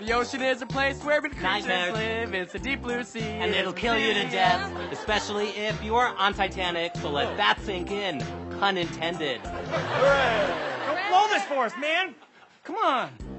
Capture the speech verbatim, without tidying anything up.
The ocean is a place where creatures Nightmares. live. It's a deep blue sea. And it'll kill you to death, especially if you're on Titanic, so let that sink in. Pun intended. Don't blow this for us, man. Come on.